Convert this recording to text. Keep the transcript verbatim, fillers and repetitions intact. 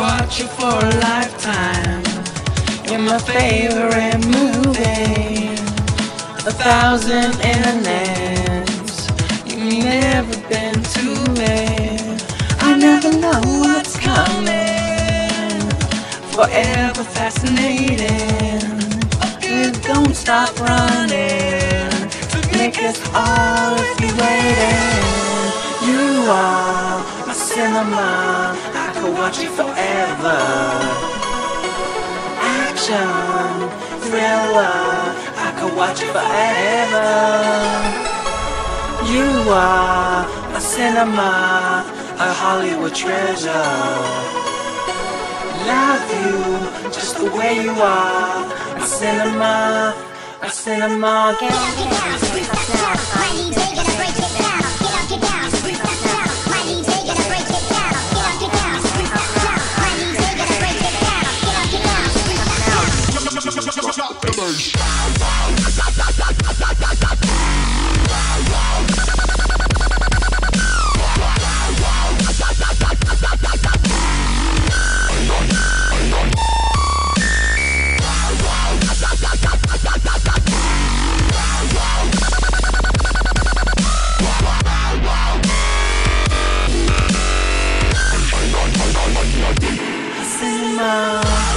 watch you for a lifetime. You're my favorite movie. A thousand internets. You've never been to me. I never know what's coming. Forever fascinating. Please don't stop running. Make us all be waiting. You are my cinema. I could watch you forever. Action, thriller. I could watch you forever. You are my cinema, a Hollywood treasure. Love you just the way you are. My cinema, my cinema. Get up, get down, freak us now. My D J gonna break it down. Get up, get down, freak us now. My D J gonna break it down. Get up, get down, freak us now. My D J gonna break it down. Get up, get down, freak us now. Cinema.